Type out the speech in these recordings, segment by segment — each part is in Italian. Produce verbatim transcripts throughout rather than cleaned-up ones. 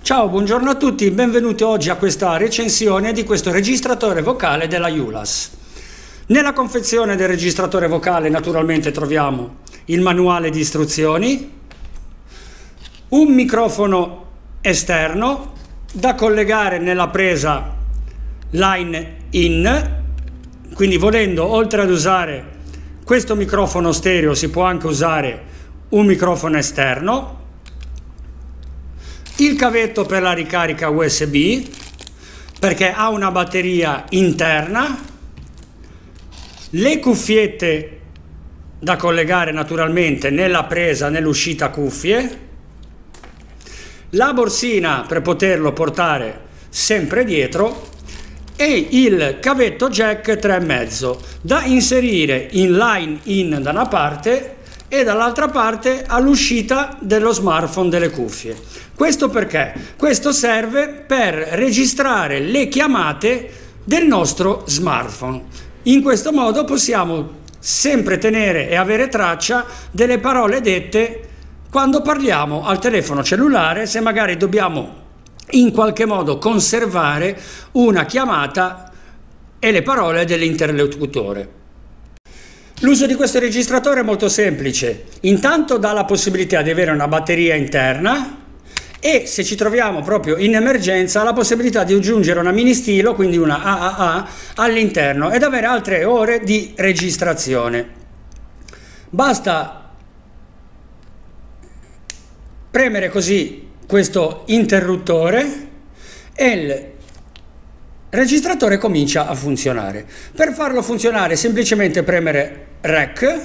Ciao, buongiorno a tutti, benvenuti oggi a questa recensione di questo registratore vocale della Ulas. Nella confezione del registratore vocale naturalmente troviamo il manuale di istruzioni, un microfono esterno da collegare nella presa line in, quindi volendo oltre ad usare questo microfono stereo si può anche usare un microfono esterno, il cavetto per la ricarica U S B perché ha una batteria interna, le cuffiette da collegare naturalmente nella presa, nell'uscita cuffie, la borsina per poterlo portare sempre dietro e il cavetto jack tre e mezzo da inserire in line in da una parte e dall'altra parte all'uscita dello smartphone delle cuffie. Questo perché? Questo serve per registrare le chiamate del nostro smartphone. In questo modo possiamo sempre tenere e avere traccia delle parole dette quando parliamo al telefono cellulare, se magari dobbiamo in qualche modo conservare una chiamata e le parole dell'interlocutore. L'uso di questo registratore è molto semplice, intanto dà la possibilità di avere una batteria interna e se ci troviamo proprio in emergenza la possibilità di aggiungere una mini stilo, quindi una A A A all'interno ed avere altre ore di registrazione. Basta premere così questo interruttore e il registratore comincia a funzionare. Per farlo funzionare semplicemente premere Rec.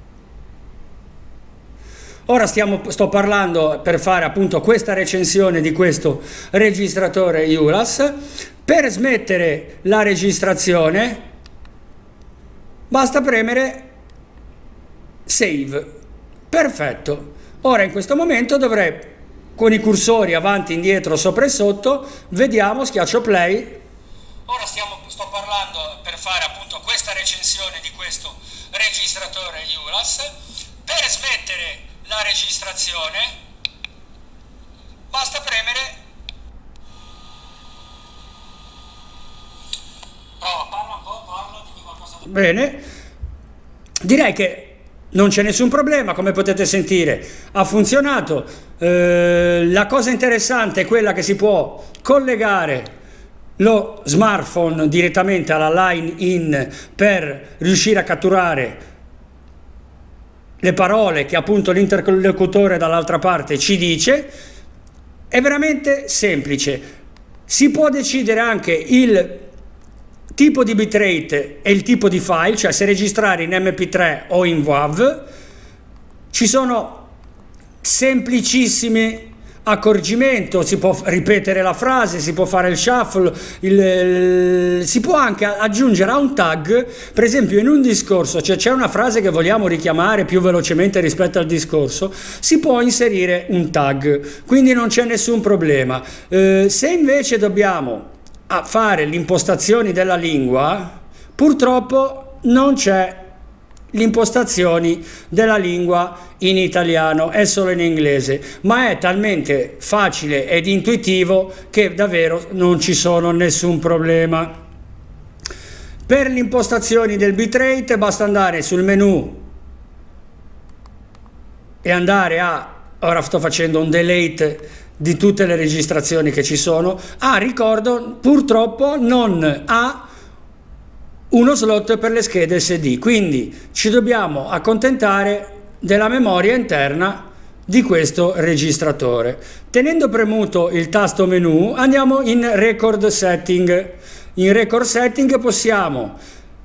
Ora stiamo, sto parlando per fare appunto questa recensione di questo registratore Ulas. Per smettere la registrazione basta premere Save. Perfetto. Ora in questo momento dovrei con i cursori avanti, indietro, sopra e sotto, vediamo, schiaccio play. Ora stiamo, sto parlando per fare appunto questa recensione di questo registratore Ulas. Per smettere la registrazione basta premere prova, parla un po', parla, dimmi qualcosa. Bene, direi che non c'è nessun problema, come potete sentire ha funzionato. Eh, la cosa interessante è quella che si può collegare lo smartphone direttamente alla line in per riuscire a catturare le parole che appunto l'interlocutore dall'altra parte ci dice. È veramente semplice, si può decidere anche il tipo di bitrate e il tipo di file, cioè se registrare in M P tre o in WAV. Ci sono semplicissimi accorgimento, si può ripetere la frase, si può fare il shuffle, il, il, si può anche aggiungere a un tag, per esempio in un discorso, cioè c'è una frase che vogliamo richiamare più velocemente rispetto al discorso, si può inserire un tag, quindi non c'è nessun problema. Eh, se invece dobbiamo fare le impostazioni della lingua, purtroppo non c'è le impostazioni della lingua in italiano, è solo in inglese, ma è talmente facile ed intuitivo che davvero non ci sono nessun problema. Per le impostazioni del bitrate basta andare sul menu e andare a, ora sto facendo un delete di tutte le registrazioni che ci sono. Ah, ricordo, purtroppo non ha uno slot per le schede S D, quindi ci dobbiamo accontentare della memoria interna di questo registratore. Tenendo premuto il tasto menu andiamo in record setting. In record setting possiamo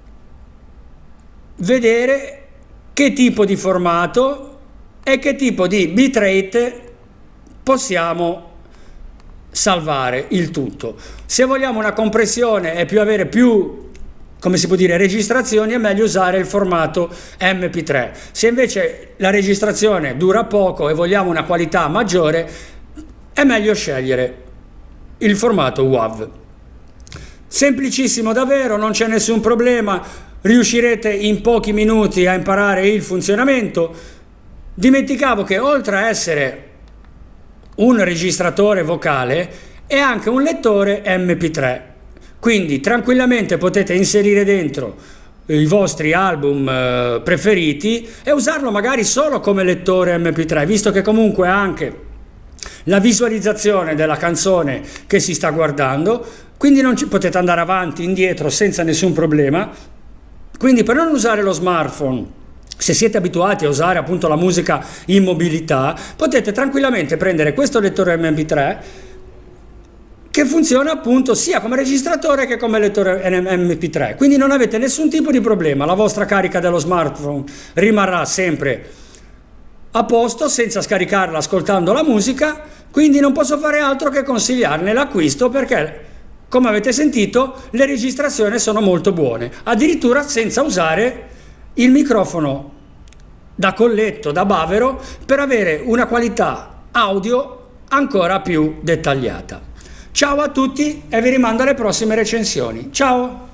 vedere che tipo di formato e che tipo di bitrate possiamo salvare il tutto. Se vogliamo una compressione e più avere più, come si può dire, registrazioni, è meglio usare il formato M P tre. Se invece la registrazione dura poco e vogliamo una qualità maggiore, è meglio scegliere il formato WAV. Semplicissimo davvero, non c'è nessun problema, riuscirete in pochi minuti a imparare il funzionamento. Dimenticavo che oltre a essere un registratore vocale e anche un lettore M P tre, quindi tranquillamente potete inserire dentro i vostri album eh, preferiti e usarlo magari solo come lettore M P tre, visto che comunque ha anche la visualizzazione della canzone che si sta guardando, quindi non ci potete andare avanti, indietro senza nessun problema. Quindi per non usare lo smartphone, se siete abituati a usare appunto la musica in mobilità, potete tranquillamente prendere questo lettore M P tre che funziona appunto sia come registratore che come lettore M P tre, quindi non avete nessun tipo di problema, la vostra carica dello smartphone rimarrà sempre a posto senza scaricarla ascoltando la musica, quindi non posso fare altro che consigliarne l'acquisto perché, come avete sentito, le registrazioni sono molto buone, addirittura senza usare il microfono da colletto, da bavero, per avere una qualità audio ancora più dettagliata. Ciao a tutti e vi rimando alle prossime recensioni. Ciao!